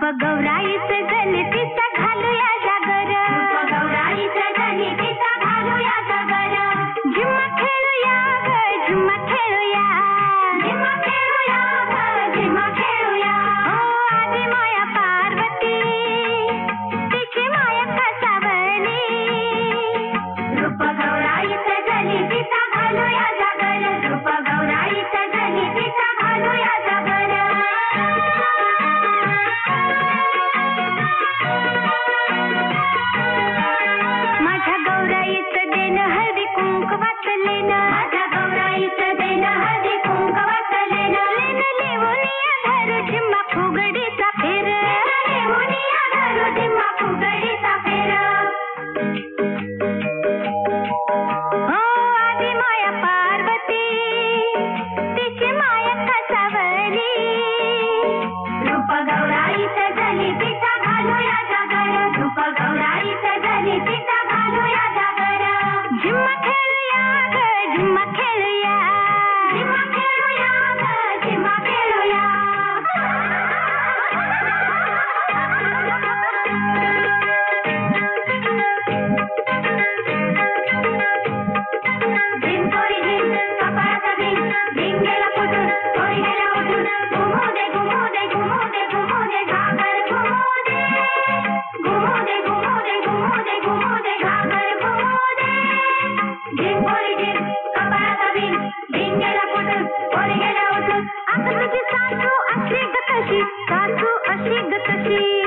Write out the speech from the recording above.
गौराईचं गणितीचा घालूया जागर, गौराईचं गणितीचा घालूया जागर. झिम्मा खेळूया ग झिम्मा खेळूया, झिम्मा खेळूया ग झिम्मा खेळूया. ओ आदी माया पार्वती तिची माया कसावली, रूप गौराईचं गणितीचा घालूया जागर, रूप गौराईचं गणितीचा घालूया जागर. माझ्या गौराईचं देणं हळदी कुंक वाचलेन, माझ्या गौराईचं देणं हळदी कुंक वाचलेन. लेन लिहूनिया धरू झिम्मा फुगडीचा फेर, लिहूनिया धरू झिम्मा फुगडीचा फेर. ओ आदी माया पार्वती तिची माया कसावली, रूप गौराईचं गणितीचा घालूया जागर, रूप गौराईचं गणितीचा घालूया जागर. झिम्मा खेळूया ग झिम्मा खेळूया, झिम्मा खेळूया ग झिम्मा खेळूया. झिम पोरी झिम कपाळाचा झिम, झिम गेला फुटून पोरी गेल्या उठून. घुमू दे घुमू दे घुमू दे घुमू दे घागर घुमू दे, घुमू दे घुमू दे घुमू दे घुमू दे घागर घुमू दे. झिम पोरी झिम कपाळाचा झिम, झिम गेला फुटून पोरी गेल्या उठून. आता तुझी सासू अशी ग तशी, सासू अशी ग तशी.